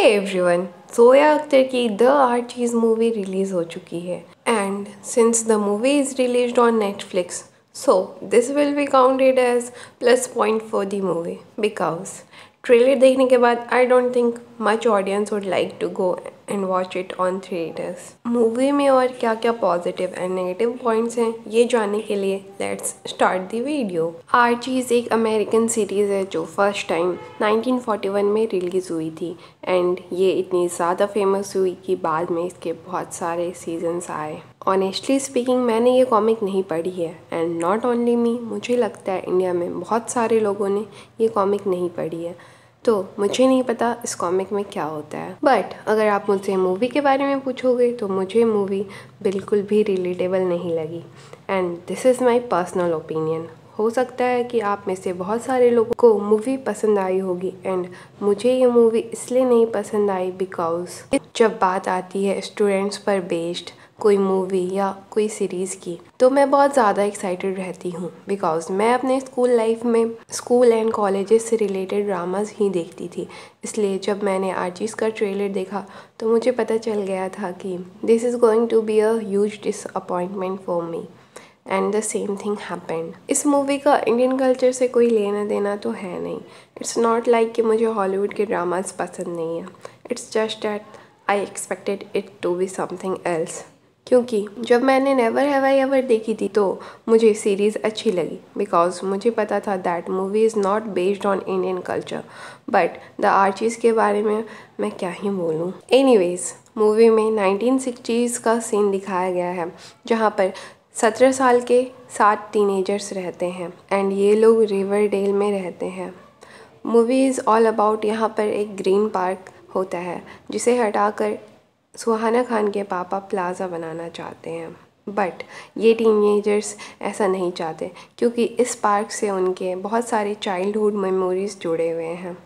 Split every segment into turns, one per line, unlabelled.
Everyone, Zoya Akhtar की the Archies movie release हो चुकी है and since the movie is released on Netflix, so this will be counted as plus point for the movie because trailer देखने के बाद I don't think much audience would like to go and watch it on theatres. Movie में और क्या क्या positive and negative points हैं ये जानने के लिए let's start the video. Archies एक अमेरिकन सीरीज़ है जो फर्स्ट टाइम 1941 में रिलीज़ हुई थी एंड ये इतनी ज़्यादा फेमस हुई कि बाद में इसके बहुत सारे सीजन्स आए। ऑनेस्टली स्पीकिंग मैंने ये कॉमिक नहीं पढ़ी है एंड नॉट ओनली मी, मुझे लगता है इंडिया में बहुत सारे लोगों ने ये कॉमिक नहीं पढ़ी है, तो मुझे नहीं पता इस कॉमिक में क्या होता है। बट अगर आप मुझसे मूवी के बारे में पूछोगे तो मुझे मूवी बिल्कुल भी रिलेटेबल नहीं लगी and this is my personal opinion. हो सकता है कि आप में से बहुत सारे लोगों को मूवी पसंद आई होगी एंड मुझे ये मूवी इसलिए नहीं पसंद आई बिकॉज जब बात आती है स्टूडेंट्स पर बेस्ड कोई मूवी या कोई सीरीज़ की तो मैं बहुत ज़्यादा एक्साइटेड रहती हूँ बिकॉज मैं अपने स्कूल लाइफ में स्कूल एंड कॉलेजेस से रिलेटेड ड्रामाज ही देखती थी। इसलिए जब मैंने आर्चीज़ का ट्रेलर देखा तो मुझे पता चल गया था कि this is going to be a huge disappointment for me and the same thing happened. इस मूवी का इंडियन कल्चर से कोई लेना देना तो है नहीं। इट्स नॉट लाइक कि मुझे हॉलीवुड के ड्रामाज पसंद नहीं है, it's just that I expected it to be something else. क्योंकि जब मैंने नेवर हैव आई एवर देखी थी तो मुझे सीरीज़ अच्छी लगी बिकॉज मुझे पता था that movie is not based on Indian culture, but the Archies के बारे में मैं क्या ही बोलूँ। एनीवेज, मूवी में 1960s का सीन दिखाया गया है जहाँ पर 17 साल के 7 टीनेजर्स रहते हैं एंड ये लोग रिवरडेल में रहते हैं। मूवी इज़ ऑल अबाउट यहाँ पर एक ग्रीन पार्क होता है जिसे हटाकर सुहाना खान के पापा प्लाज़ा बनाना चाहते हैं, बट ये टीनेजर्स ऐसा नहीं चाहते क्योंकि इस पार्क से उनके बहुत सारे चाइल्डहुड मेमोरीज़ जुड़े हुए हैं।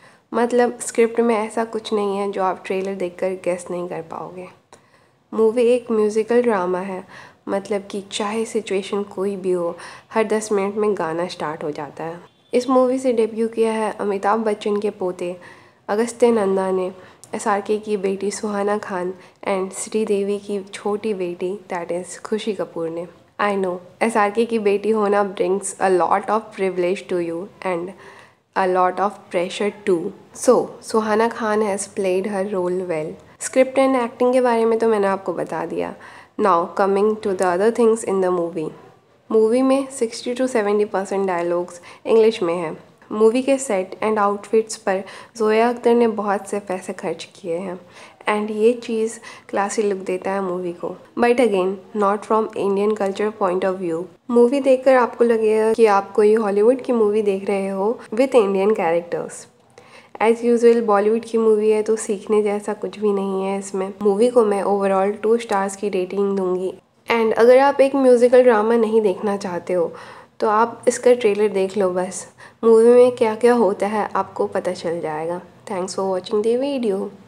मतलब स्क्रिप्ट में ऐसा कुछ नहीं है जो आप ट्रेलर देखकर गेस नहीं कर पाओगे। मूवी एक म्यूज़िकल ड्रामा है, मतलब कि चाहे सिचुएशन कोई भी हो हर 10 मिनट में गाना स्टार्ट हो जाता है। इस मूवी से डेब्यू किया है अमिताभ बच्चन के पोते अगस्त्य नंदा ने, SRK की बेटी सुहाना खान एंड श्रीदेवी की छोटी बेटी दैट इज़ खुशी कपूर ने। आई नो SRK की बेटी होना brings a lot of privilege to you and a lot of pressure too. So, Suhana Khan has played her role well. Script and acting के बारे में तो मैंने आपको बता दिया। Now coming to the other things in the movie. Movie में 60 to 70% dialogues English में है। मूवी के सेट एंड आउटफिट्स पर जोया अख्तर ने बहुत से पैसे खर्च किए हैं एंड ये चीज़ क्लासी लुक देता है मूवी को, but again not from Indian culture point of view. Movie देखकर आपको लगेगा कि आप कोई हॉलीवुड की मूवी देख रहे हो with Indian characters. As usual Bollywood की मूवी है तो सीखने जैसा कुछ भी नहीं है इसमें। मूवी को मैं ओवरऑल 2 स्टार्स की रेटिंग दूंगी एंड अगर आप एक म्यूज़िकल ड्रामा नहीं देखना चाहते हो तो आप इसका ट्रेलर देख लो, बस मूवी में क्या क्या होता है आपको पता चल जाएगा। Thanks for watching the video.